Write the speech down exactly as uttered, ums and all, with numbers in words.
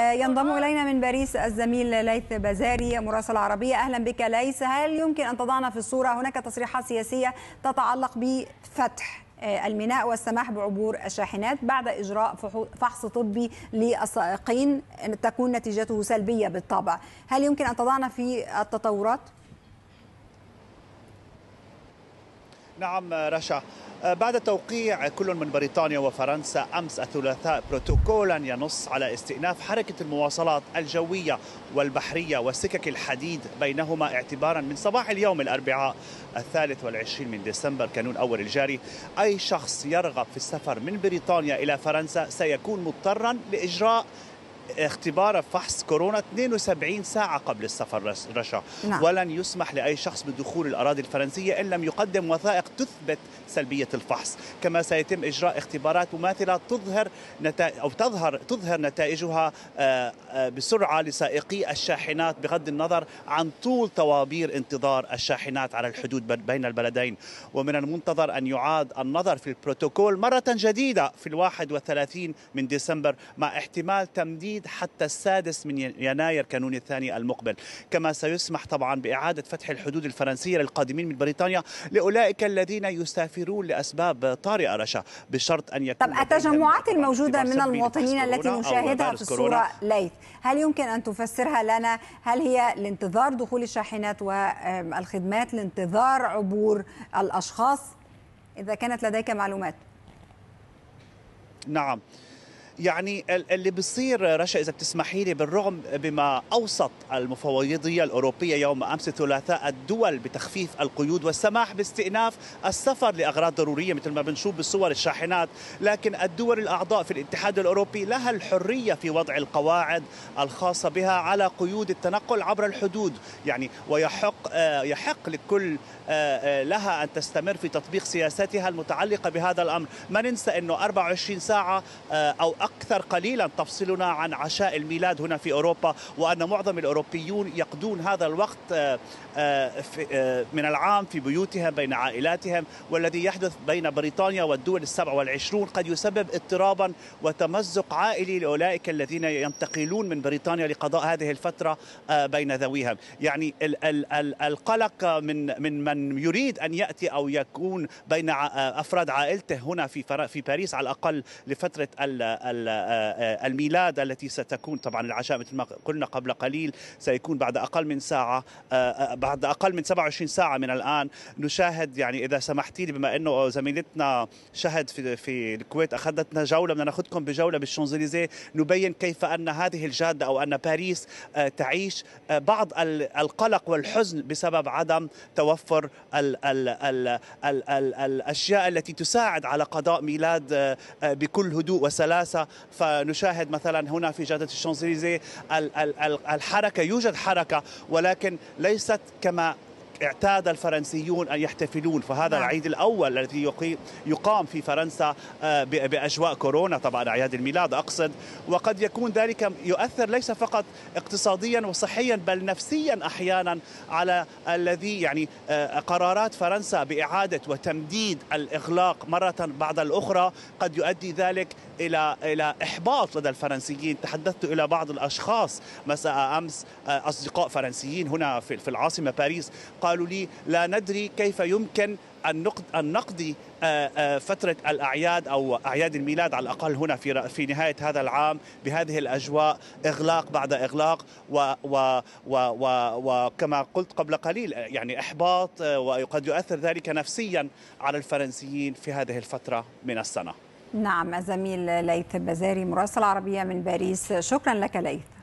ينضم إلينا من باريس الزميل ليث بزاري مراسل عربية. أهلا بك ليث. هل يمكن أن تضعنا في الصورة؟ هناك تصريحات سياسية تتعلق بفتح الميناء والسماح بعبور الشاحنات بعد إجراء فحص طبي للسائقين تكون نتيجته سلبية بالطبع. هل يمكن أن تضعنا في التطورات؟ نعم رشا، بعد توقيع كل من بريطانيا وفرنسا أمس الثلاثاء بروتوكولا ينص على استئناف حركة المواصلات الجوية والبحرية وسكك الحديد بينهما اعتبارا من صباح اليوم الأربعاء الثالث والعشرين من ديسمبر كانون أول الجاري، أي شخص يرغب في السفر من بريطانيا إلى فرنسا سيكون مضطرا لإجراء اختبار فحص كورونا اثنين وسبعين ساعة قبل السفر رشا. نعم. ولن يسمح لأي شخص بدخول الأراضي الفرنسية إن لم يقدم وثائق تثبت سلبية الفحص، كما سيتم إجراء اختبارات مماثلة تظهر نتائج أو تظهر تظهر نتائجها بسرعة لسائقي الشاحنات بغض النظر عن طول طوابير انتظار الشاحنات على الحدود بين البلدين. ومن المنتظر أن يعاد النظر في البروتوكول مرة جديدة في الواحد والثلاثين من ديسمبر مع احتمال تمديد حتى السادس من يناير كانون الثاني المقبل، كما سيسمح طبعا بإعادة فتح الحدود الفرنسية للقادمين من بريطانيا لأولئك الذين يسافرون لأسباب طارئة رشا، بشرط أن يكون. طب التجمعات الموجودة من المواطنين التي نشاهدها في الصورة ليث، هل يمكن أن تفسرها لنا؟ هل هي لانتظار دخول الشاحنات والخدمات، لانتظار عبور الأشخاص؟ إذا كانت لديك معلومات. نعم، يعني اللي بيصير رشا إذا بتسمحي لي، بالرغم بما أوصت المفوضية الأوروبية يوم أمس الثلاثاء الدول بتخفيف القيود والسماح باستئناف السفر لأغراض ضرورية مثل ما بنشوف بالصور الشاحنات، لكن الدول الأعضاء في الاتحاد الأوروبي لها الحرية في وضع القواعد الخاصة بها على قيود التنقل عبر الحدود، يعني ويحق يحق لكل لها أن تستمر في تطبيق سياستها المتعلقة بهذا الأمر. ما ننسى أنه أربع وعشرين ساعة أو أكثر قليلا تفصلنا عن عشاء الميلاد هنا في أوروبا، وأن معظم الأوروبيون يقضون هذا الوقت من العام في بيوتهم بين عائلاتهم، والذي يحدث بين بريطانيا والدول السبع والعشرون قد يسبب اضطرابا وتمزق عائلي لأولئك الذين ينتقلون من بريطانيا لقضاء هذه الفترة بين ذويهم. يعني القلق من من من يريد أن يأتي أو يكون بين أفراد عائلته هنا في في باريس على الأقل لفترة الميلاد التي ستكون طبعا العشاء مثل ما قلنا قبل قليل سيكون بعد أقل من ساعة، بعد أقل من سبعة وعشرين ساعة من الآن. نشاهد يعني إذا سمحتي لي، بما أنه زميلتنا شهد في في الكويت أخذتنا جولة، بدنا ناخذكم بجولة بالشانزليزيه نبين كيف أن هذه الجادة أو أن باريس تعيش بعض القلق والحزن بسبب عدم توفر ال ال ال ال ال الأشياء التي تساعد على قضاء ميلاد بكل هدوء وسلاسة. فنشاهد مثلا هنا في جادة الشانزليزيه الحركة، يوجد حركة ولكن ليست كما اعتاد الفرنسيون أن يحتفلون، فهذا العيد الأول الذي يقام في فرنسا بأجواء كورونا، طبعا أعياد الميلاد أقصد، وقد يكون ذلك يؤثر ليس فقط اقتصاديا وصحيا بل نفسيا أحيانا على الذي يعني قرارات فرنسا بإعادة وتمديد الإغلاق مرة بعد الأخرى قد يؤدي ذلك إلى إلى إحباط لدى الفرنسيين. تحدثت إلى بعض الأشخاص مساء أمس، أصدقاء فرنسيين هنا في العاصمة باريس، قالوا لي لا ندري كيف يمكن أن نقضي فترة الأعياد أو أعياد الميلاد على الأقل هنا في في نهاية هذا العام بهذه الأجواء، إغلاق بعد إغلاق، وكما قلت قبل قليل يعني إحباط، وقد يؤثر ذلك نفسيا على الفرنسيين في هذه الفترة من السنة. نعم، الزميل ليث بزاري مراسل عربية من باريس، شكرا لك ليث.